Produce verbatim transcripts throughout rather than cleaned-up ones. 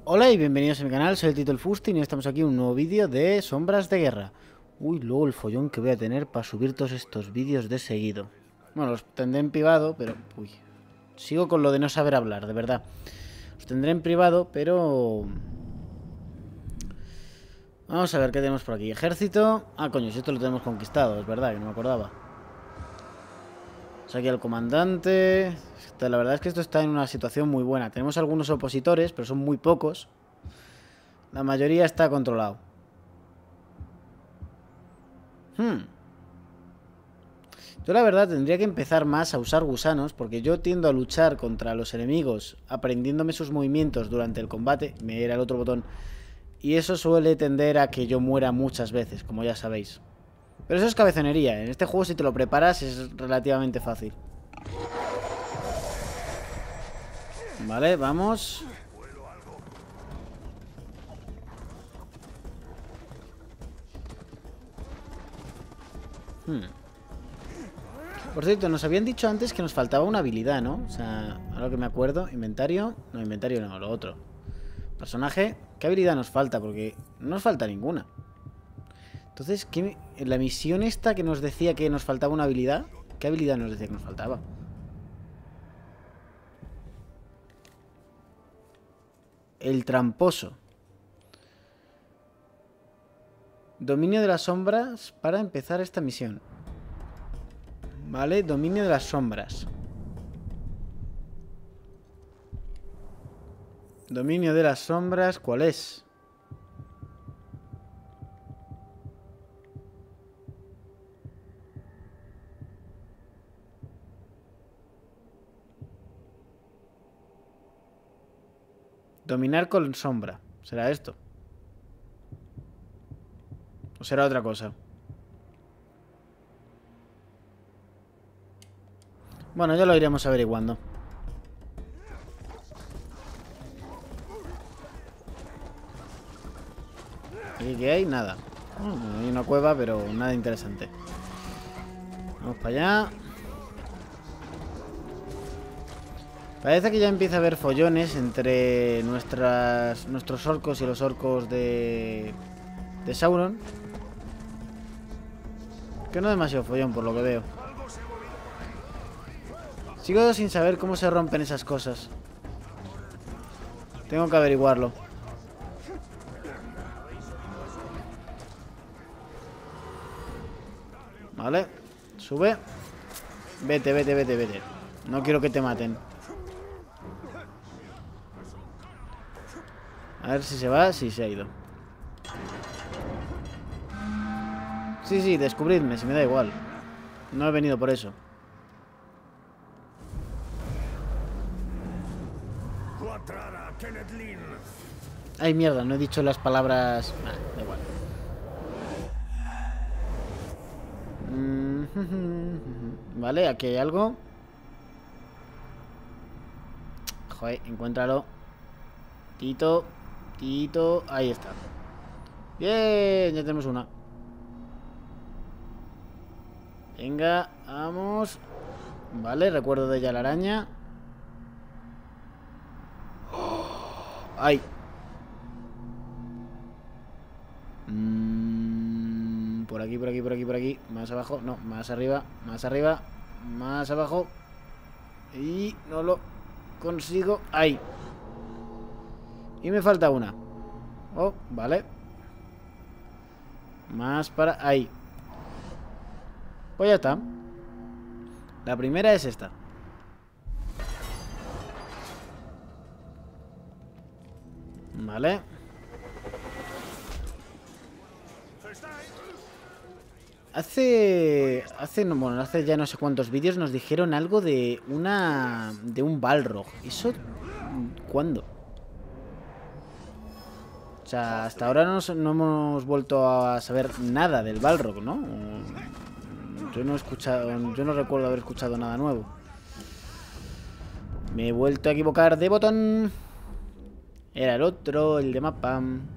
Hola y bienvenidos a mi canal, soy el Tito el Fustin y estamos aquí en un nuevo vídeo de Sombras de Guerra. Uy, luego el follón que voy a tener para subir todos estos vídeos de seguido. Bueno, los tendré en privado, pero... Uy, sigo con lo de no saber hablar, de verdad. Los tendré en privado, pero... Vamos a ver qué tenemos por aquí. Ejército... Ah, coño, si esto lo tenemos conquistado, es verdad, que no me acordaba. Aquí al comandante... La verdad es que esto está en una situación muy buena. Tenemos algunos opositores, pero son muy pocos. La mayoría está controlado. Hmm. Yo la verdad tendría que empezar más a usar gusanos, porque yo tiendo a luchar contra los enemigos aprendiéndome sus movimientos durante el combate. Me era el otro botón. Y eso suele tender a que yo muera muchas veces, como ya sabéis. Pero eso es cabezonería. En este juego si te lo preparas es relativamente fácil. Vale, vamos. Hmm. Por cierto, nos habían dicho antes que nos faltaba una habilidad, ¿no? O sea, ahora que me acuerdo, inventario. No, inventario no, lo otro. Personaje, ¿qué habilidad nos falta? Porque no nos falta ninguna. Entonces, ¿qué, en la misión esta que nos decía que nos faltaba una habilidad, ¿qué habilidad nos decía que nos faltaba? El tramposo. Dominio de las sombras para empezar esta misión. Vale, dominio de las sombras. Dominio de las sombras, ¿cuál es? Dominar con sombra. ¿Será esto? ¿O será otra cosa? Bueno, ya lo iremos averiguando. ¿Aquí qué hay? Nada. Bueno, hay una cueva, pero nada interesante. Vamos para allá. Parece que ya empieza a haber follones entre nuestras, nuestros orcos y los orcos de, de Sauron. Que no demasiado follón por lo que veo. Sigo sin saber cómo se rompen esas cosas. Tengo que averiguarlo. Vale. Sube. Vete, vete, vete, vete. No quiero que te maten. A ver si se va. Sí, se ha ido. Sí, sí, descubridme, si me da igual. No he venido por eso. Ay, mierda, no he dicho las palabras... Ah, da igual. Vale, aquí hay algo. Joder, encuéntralo. Tito, Tito, ahí está. Bien, ya tenemos una. Venga, vamos. Vale, recuerdo de ella la araña. ¡Ay! Mm, por aquí, por aquí, por aquí, por aquí. Más abajo, no, más arriba, más arriba, más abajo. Y no lo consigo. ¡Ahí! Y me falta una. Oh, vale. Más para... Ahí. Pues ya está. La primera es esta. Vale. Hace... Hace... no, Bueno, hace ya no sé cuántos vídeos nos dijeron algo de una... De un Balrog. ¿Eso... ¿Cuándo? O sea, hasta ahora no, no hemos vuelto a saber nada del Balrog, ¿no? Yo no he escuchado... Yo no recuerdo haber escuchado nada nuevo. Me he vuelto a equivocar de botón. Era el otro, el de mapa.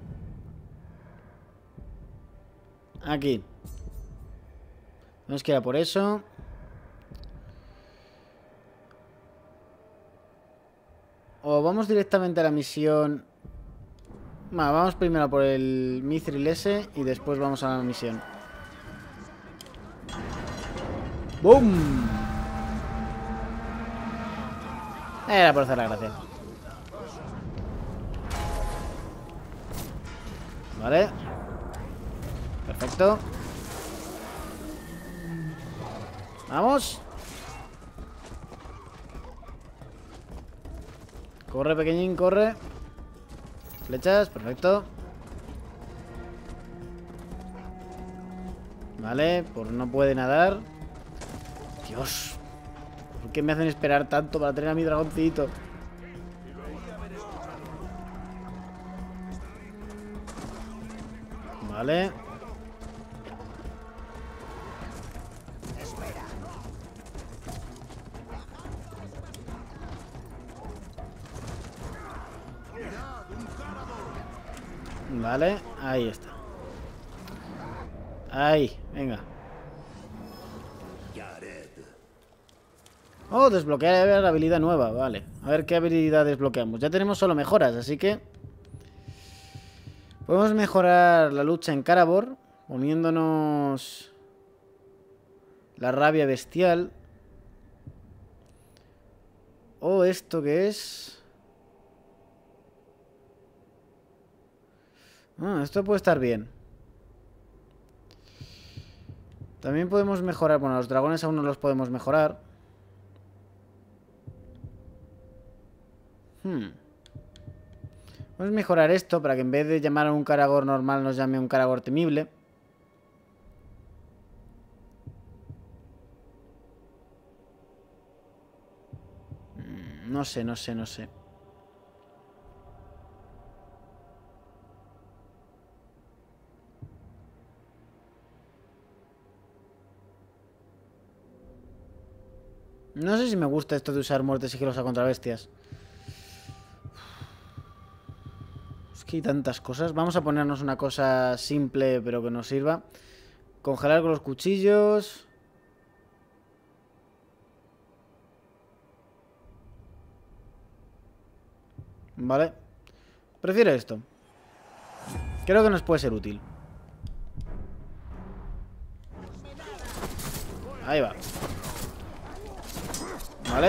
Aquí. Vamos que era por eso. O vamos directamente a la misión Va, vamos primero por el Mithril ese y después vamos a la misión. ¡Bum! Era por hacer la gracia. Vale. Perfecto. Vamos. Corre, pequeñín, corre. Flechas, perfecto. Vale, pues no puede nadar. Dios. ¿Por qué me hacen esperar tanto para tener a mi dragoncito? Vale. Vale, ahí está. Ahí, venga. Oh, desbloquear la habilidad nueva, vale. A ver qué habilidad desbloqueamos. Ya tenemos solo mejoras, así que podemos mejorar la lucha en Karabor poniéndonos la rabia bestial. Oh, ¿esto qué es? Ah, esto puede estar bien. También podemos mejorar. Bueno, los dragones aún no los podemos mejorar. Hmm. Vamos a mejorar esto para que en vez de llamar a un Karagor normal nos llame a un Karagor temible. Hmm, no sé, no sé, no sé. No sé si me gusta esto de usar muerte sigilosa contra bestias. Es que hay tantas cosas. Vamos a ponernos una cosa simple pero que nos sirva. Congelar con los cuchillos. Vale. Prefiero esto. Creo que nos puede ser útil. Ahí va. Vale.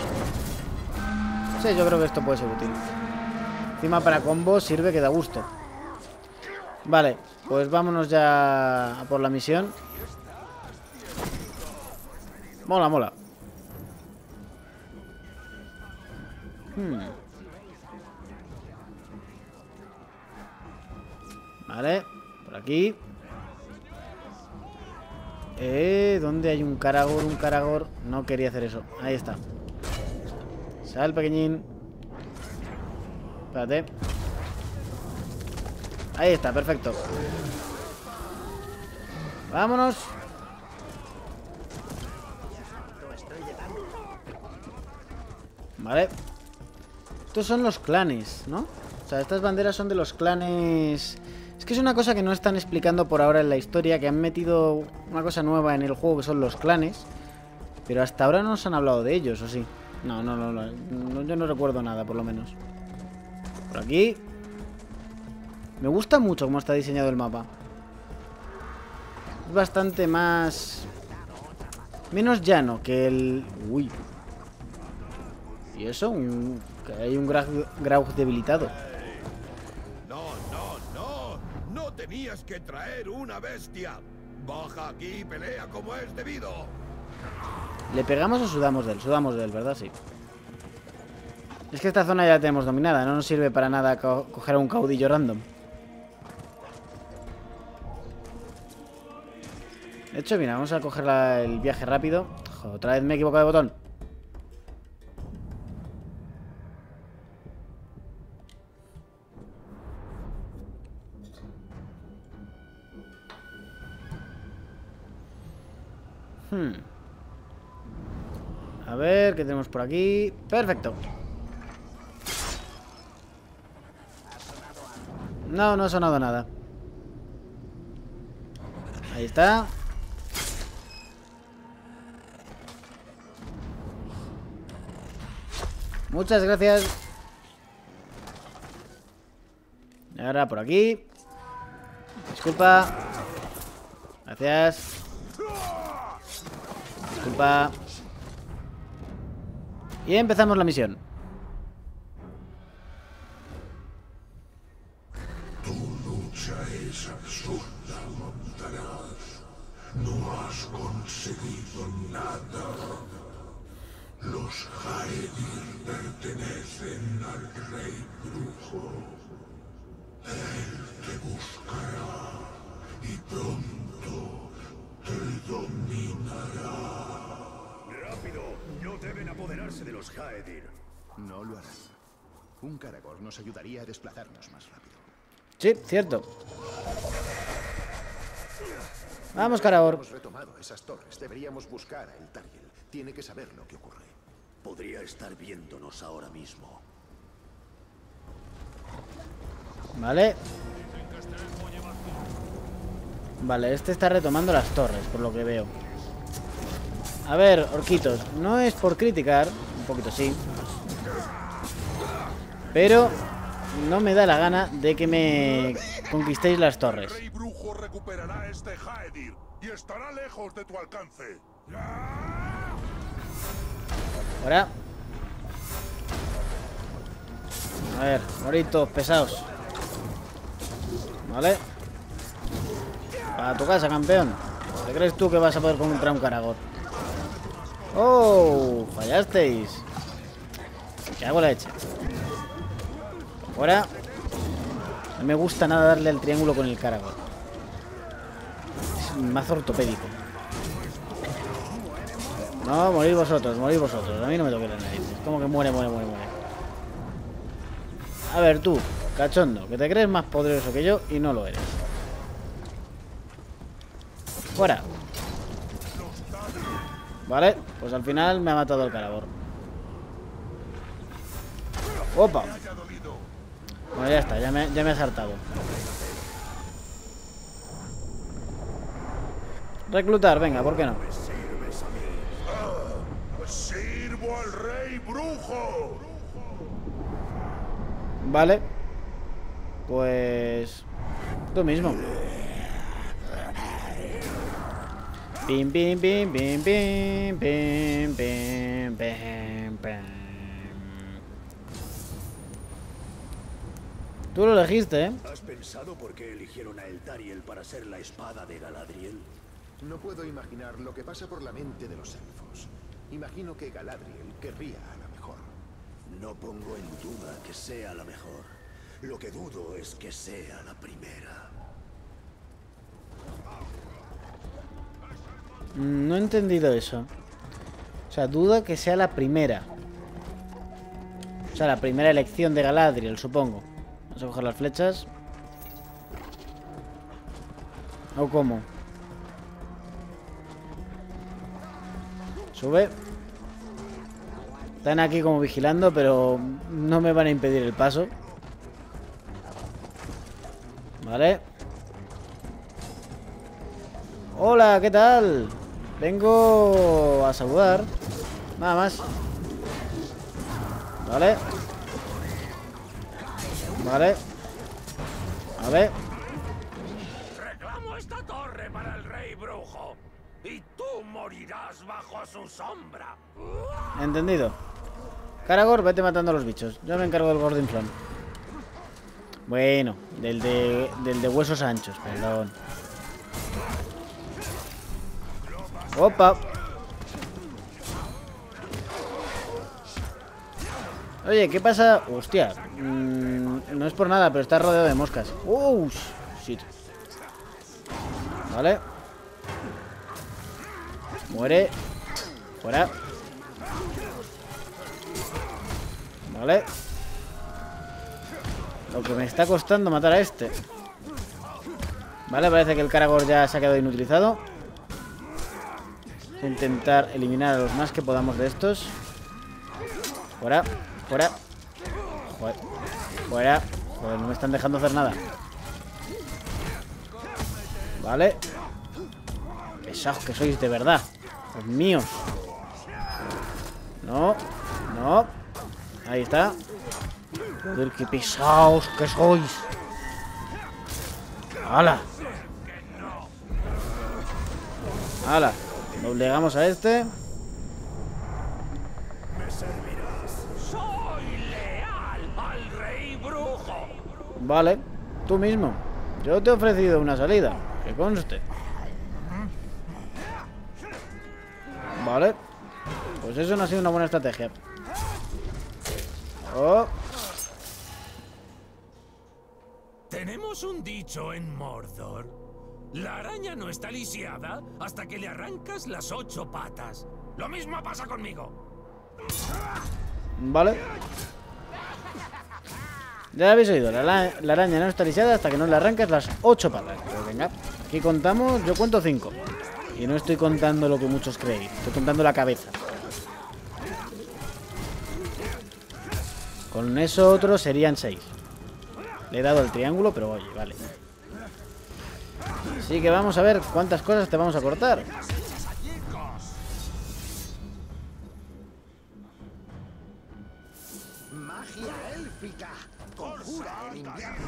Sí, yo creo que esto puede ser útil. Encima para combos sirve que da gusto. Vale, pues vámonos ya a por la misión. Mola, mola. Hmm. Vale, por aquí. Eh, ¿dónde hay un Karagor? Un Karagor. No quería hacer eso. Ahí está. Sal, pequeñín. Espérate. Ahí está, perfecto. Vámonos. Vale. Estos son los clanes, ¿no? O sea, estas banderas son de los clanes. Es que es una cosa que no están explicando por ahora en la historia, que han metido una cosa nueva en el juego que son los clanes. Pero hasta ahora no nos han hablado de ellos, ¿o sí? No, no, no, no, no, yo no recuerdo nada, por lo menos. Por aquí. Me gusta mucho cómo está diseñado el mapa. Es bastante más... menos llano que el... Uy. ¿Y eso? Un... que hay un Graug debilitado. No, no, no. No tenías que traer una bestia. Baja aquí y pelea como es debido. ¿Le pegamos o sudamos de él? Sudamos de él, ¿verdad? Sí. Es que esta zona ya la tenemos dominada. No nos sirve para nada co coger a un caudillo random. De hecho, mira, vamos a coger la, el viaje rápido. Joder, otra vez me he equivocado de botón. Hmm. A ver, ¿qué tenemos por aquí? Perfecto. No, no ha sonado nada. Ahí está. Muchas gracias. ahora por aquí. Disculpa. Gracias. Disculpa. Y empezamos la misión. Tu lucha es absurda, Montaraz. No has conseguido nada. Los Haedir pertenecen al Rey Brujo. Él te buscará y pronto te dominará. ¡Rápido! No deben apoderarse de los Haedir. No lo harán. Un Caragor nos ayudaría a desplazarnos más rápido. Sí, cierto. Vamos, Caragor. Hemos retomado esas torres. Deberíamos buscar a Eltariel. Tiene que saber lo que ocurre. Podría estar viéndonos ahora mismo. Vale. Vale, este está retomando las torres, por lo que veo. A ver, orquitos, no es por criticar, un poquito sí, pero no me da la gana de que me conquistéis las torres. El Rey Brujo recuperará este Haedir y estará lejos de tu alcance. Ahora. A ver, moritos pesados. Vale. Para tu casa, campeón. ¿Te crees tú que vas a poder contra un Caragor? ¡Oh! Fallasteis. ¿Qué hago la leche? Ahora. No me gusta nada darle al triángulo con el Caragor. Es un mazo ortopédico. No, morir vosotros, morir vosotros. A mí no me toque la nariz. Es como que muere, muere, muere, muere. A ver, tú, cachondo, que te crees más poderoso que yo y no lo eres. Fuera. Vale, pues al final me ha matado el Caragor. Opa. Bueno, ya está, ya me, ya me he saltado. Reclutar, venga, ¿por qué no? ¡Sirvo al Rey Brujo! Vale. Pues... tú mismo. Pim, pim, pim, pim, pim, pim, pim, pim, pim. Tú lo elegiste, ¿eh? ¿Has pensado por qué eligieron a Eltariel para ser la espada de Galadriel? No puedo imaginar lo que pasa por la mente de los elfos. Imagino que Galadriel querría a la mejor. No pongo en duda que sea la mejor. Lo que dudo es que sea la primera. No he entendido eso. O sea, duda que sea la primera. O sea, la primera elección de Galadriel, supongo. Vamos a coger las flechas. ¿O cómo? Sube. Están aquí como vigilando, pero no me van a impedir el paso. Vale. Hola, ¿qué tal? Vengo a saludar. Nada más. Vale. Vale. A ver. Reclamo esta torre para el Rey Brujo. Y tú morirás bajo su sombra. Entendido. Caragor, vete matando a los bichos. Yo me encargo del gordinflón. Bueno, del de, del de huesos anchos, perdón. Opa. Oye, ¿qué pasa? Hostia. Mmm, no es por nada, pero está rodeado de moscas. ¡Uh! Shit. Vale. Muere. Fuera. Vale. Lo que me está costando matar a este. Vale, parece que el Caragor ya se ha quedado inutilizado. Voy a intentar eliminar a los más que podamos de estos. Fuera. Fuera. Joder. Fuera. Joder, no me están dejando hacer nada. Vale. Pesados que sois de verdad. Los míos. No. No. Ahí está. Joder, qué pesados que sois. ¡Hala! ¡Hala! Doblegamos a este. Soy leal al rey brujo. Vale, tú mismo. Yo te he ofrecido una salida, que conste. Vale. Pues eso no ha sido una buena estrategia. Oh. Tenemos un dicho en Mordor. La araña no está lisiada hasta que le arrancas las ocho patas. Lo mismo pasa conmigo. Vale. Ya habéis oído, la, la, la araña no está lisiada hasta que no le arrancas las ocho patas. Pues venga, aquí contamos, yo cuento cinco. Y no estoy contando lo que muchos creéis, estoy contando la cabeza. Con eso otro serían seis. Le he dado el triángulo, pero oye, vale. Así que vamos a ver cuántas cosas te vamos a cortar. Magia élfica. Conjura el invierno.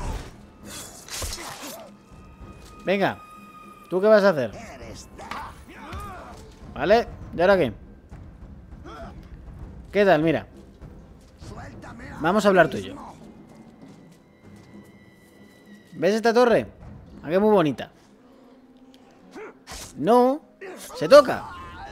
Venga, ¿tú qué vas a hacer? ¿Vale? ¿Y ahora qué? ¿Qué tal? Mira. Vamos a hablar tú y yo. ¿Ves esta torre? Aquí es muy bonita. No, se toca.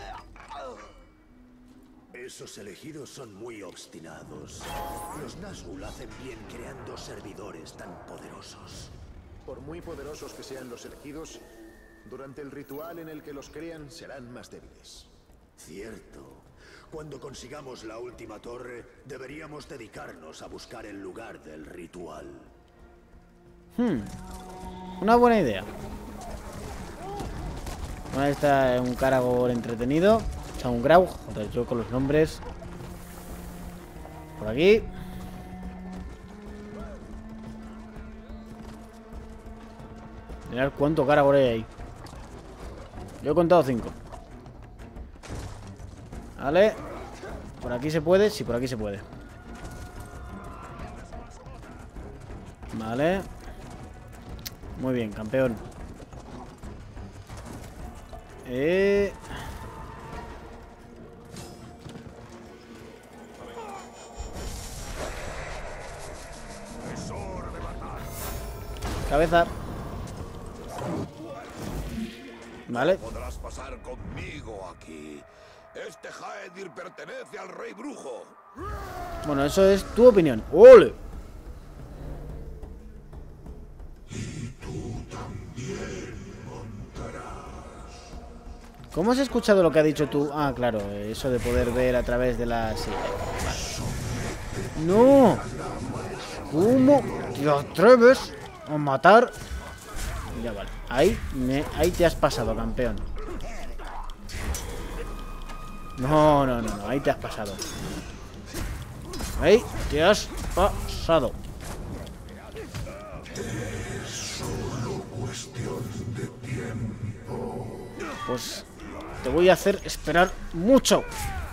Esos elegidos son muy obstinados. Los Nazgûl hacen bien creando servidores tan poderosos. Por muy poderosos que sean los elegidos, durante el ritual en el que los crean serán más débiles. Cierto. Cuando consigamos la última torre, deberíamos dedicarnos a buscar el lugar del ritual. Hmm. Una buena idea. Bueno, ahí está un Caragor entretenido. O sea, un Grau. Joder, yo con los nombres. Por aquí. Mirad cuánto Caragor hay ahí. Yo he contado cinco. Vale. Por aquí se puede. Sí, por aquí se puede. Vale. Muy bien, campeón. Eh... Cabeza. Vale. Podrás pasar conmigo aquí. Este Haedir pertenece al rey brujo. Bueno, eso es tu opinión. ¡Ole! ¿Cómo has escuchado lo que ha dicho tú? Ah, claro, eso de poder ver a través de la... Sí, vale. ¡No! ¿Cómo te atreves a matar? Ya vale. Ahí, me, ahí te has pasado, campeón. No, no, no, no. Ahí te has pasado. Ahí te has pasado. Pues te voy a hacer esperar mucho.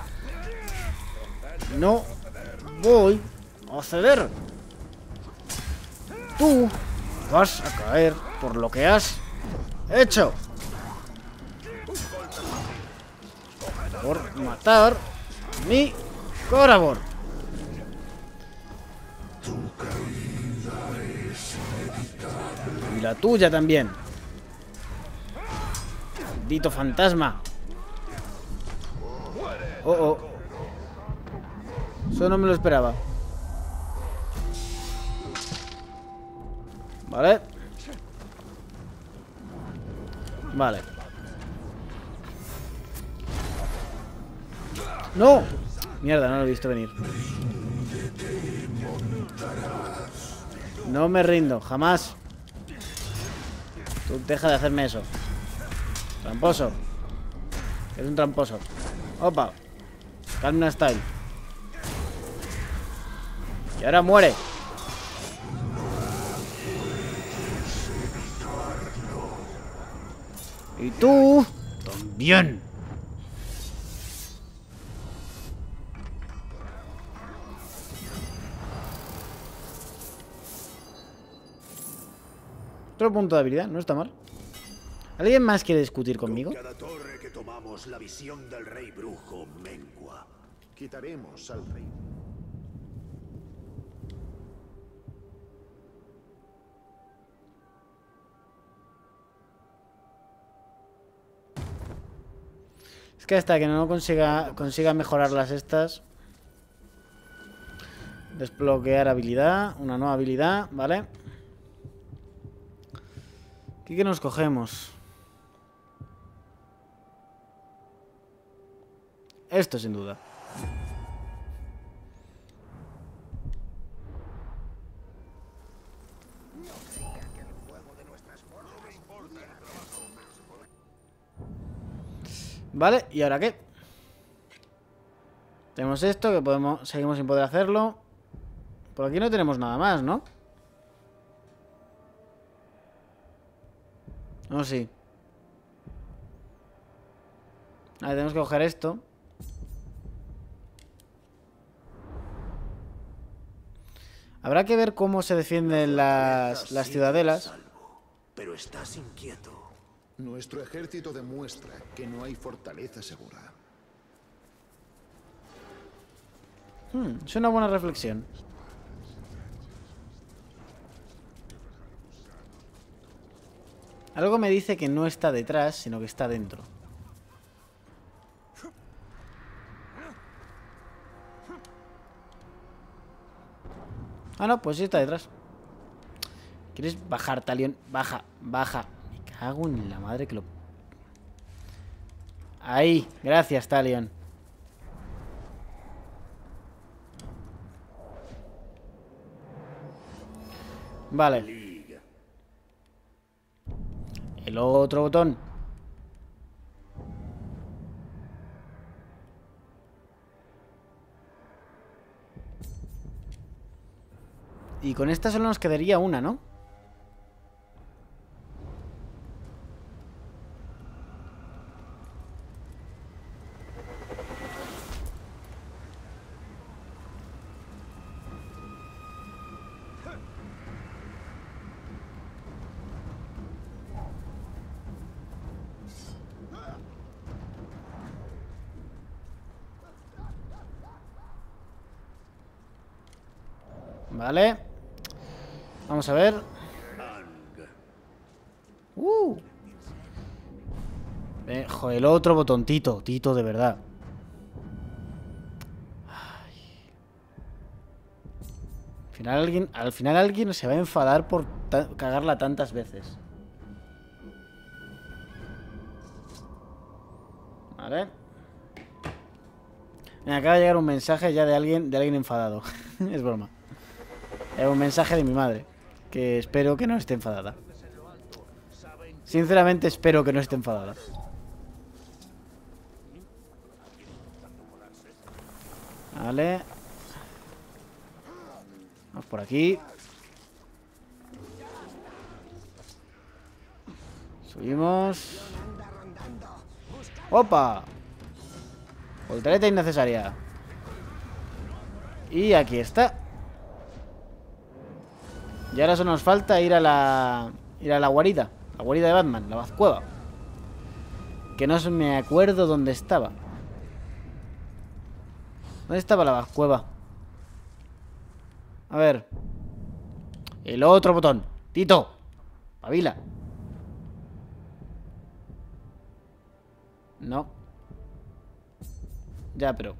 No voy a ceder. Tú vas a caer por lo que has hecho. Por matar a mi Caragor. Y la tuya también. Maldito fantasma. Oh, oh. Eso no me lo esperaba. Vale. Vale. ¡No! Mierda, no lo he visto venir. No me rindo, jamás. Tú deja de hacerme eso. Tramposo. Es un tramposo. Opa. Calma style. Y ahora muere. Y tú también. Otro punto de habilidad, no está mal. ¿Alguien más quiere discutir conmigo? Con cada torre que tomamos, la visión del rey brujo mengua. Quitaremos al rey. Es que hasta que no consiga, consiga mejorar las estas. Desbloquear habilidad. Una nueva habilidad, ¿vale? ¿Qué que nos cogemos? Esto sin duda. Vale, ¿y ahora qué? Tenemos esto que podemos, seguimos sin poder hacerlo. Por aquí no tenemos nada más, ¿no? No, sí. Vale, tenemos que coger esto. Habrá que ver cómo se defienden las, las ciudadelas. Pero estás inquieto. Nuestro ejército demuestra que no hay fortaleza segura. Hmm, es una buena reflexión. Algo me dice que no está detrás, sino que está dentro. Ah, no, pues sí está detrás. ¿Quieres bajar, Talion? Baja, baja. Me cago en la madre que lo... Ahí, gracias, Talion. Vale. El otro botón. Y con esta solo nos quedaría una, ¿no? Vale. Vamos a ver. Uh. Eh, joder, el otro botón, Tito. Tito, de verdad. Ay. Al final alguien, al final alguien se va a enfadar por cagarla tantas veces. Vale. Me acaba de llegar un mensaje ya de alguien, de alguien enfadado. Es broma. Es un mensaje de mi madre, que espero que no esté enfadada. Sinceramente espero que no esté enfadada. Vale. Vamos por aquí. Subimos. ¡Opa! Voltereta innecesaria. Y aquí está. Y ahora solo nos falta ir a la... Ir a la guarida. La guarida de Batman, la Bazcueva. Que no me acuerdo dónde estaba. ¿Dónde estaba la Bazcueva? A ver. El otro botón. Tito. Pavila. No. Ya, pero...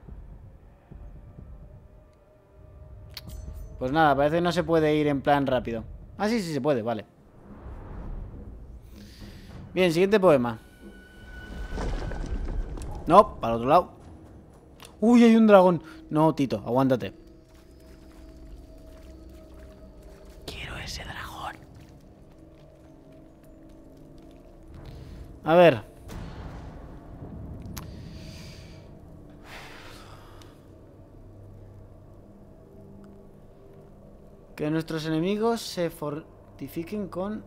Pues nada, parece que no se puede ir en plan rápido. Ah, sí, sí se puede, vale. Bien, siguiente poema. No, para el otro lado. Uy, hay un dragón. No, Tito, aguántate. Quiero ese dragón. A ver. Que nuestros enemigos se fortifiquen con...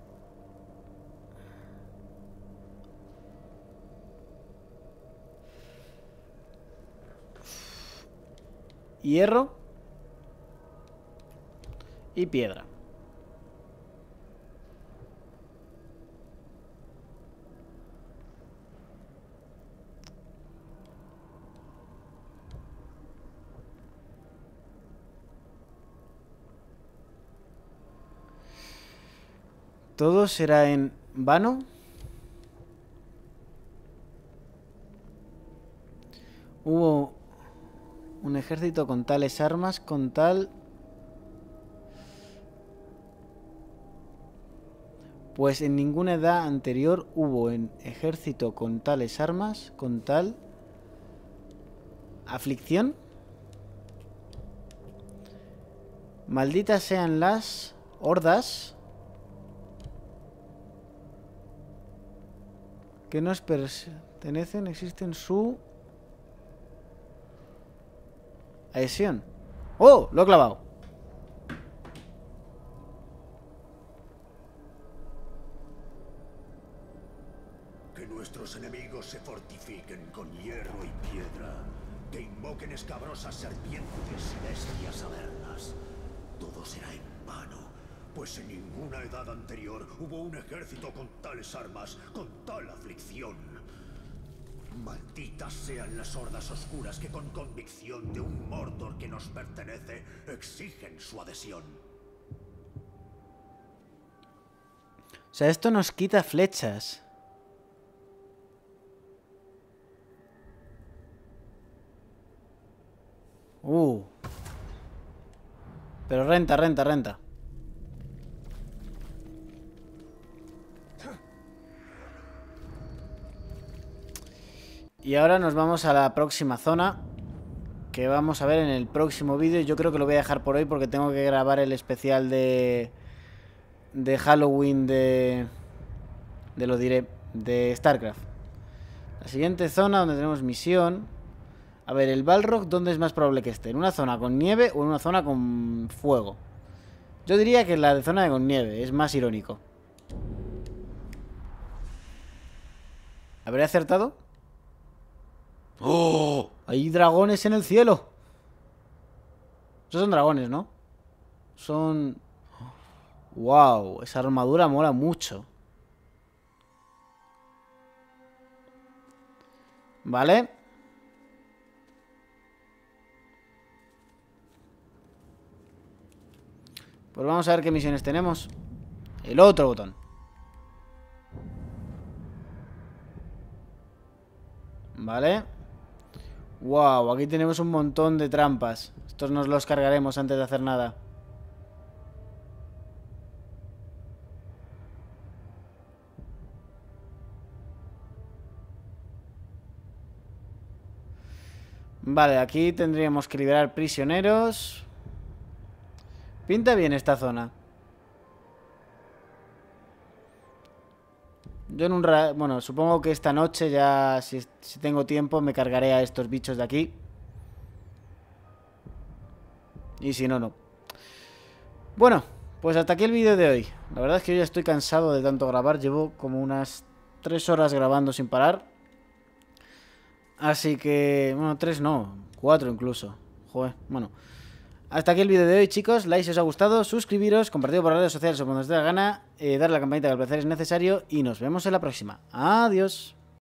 hierro y piedra. ¿Todo será en vano? Hubo un ejército con tales armas, con tal... Pues en ninguna edad anterior hubo un ejército con tales armas, con tal... ¿Aflicción? Malditas sean las hordas que nos pertenecen, existen su adhesión. ¡Oh! Lo he clavado. Que nuestros enemigos se fortifiquen con hierro y piedra, que invoquen escabrosas serpientes y bestias avernas. Todo será en vano, pues en ninguna edad anterior hubo un ejército con tales armas, con tal aflicción. Malditas sean las hordas oscuras que con convicción de un Mordor que nos pertenece exigen su adhesión. O sea, esto nos quita flechas. Uh. Pero renta, renta, renta. Y ahora nos vamos a la próxima zona, que vamos a ver en el próximo vídeo. Yo creo que lo voy a dejar por hoy porque tengo que grabar el especial de de Halloween de de lo diré, de StarCraft. La siguiente zona donde tenemos misión. A ver, el Balrog, ¿dónde es más probable que esté? ¿En una zona con nieve o en una zona con fuego? Yo diría que la de zona de con nieve, es más irónico. ¿Habré acertado? ¡Oh! Hay dragones en el cielo. Esos son dragones, ¿no? Son... ¡Wow! Esa armadura mola mucho. Vale. Pues vamos a ver qué misiones tenemos. El otro botón. Vale. Wow, aquí tenemos un montón de trampas. Estos nos los cargaremos antes de hacer nada. Vale, aquí tendríamos que liberar prisioneros. Pinta bien esta zona. Yo en un rato... Bueno, supongo que esta noche ya, si, si tengo tiempo, me cargaré a estos bichos de aquí. Y si no, no. Bueno, pues hasta aquí el vídeo de hoy. La verdad es que yo ya estoy cansado de tanto grabar. Llevo como unas tres horas grabando sin parar. Así que... Bueno, tres no. Cuatro incluso. Joder, bueno. Hasta aquí el vídeo de hoy, chicos. Like si os ha gustado, suscribiros, compartido por las redes sociales o cuando os dé la gana, eh, darle a la campanita que al parecer es necesario y nos vemos en la próxima. Adiós.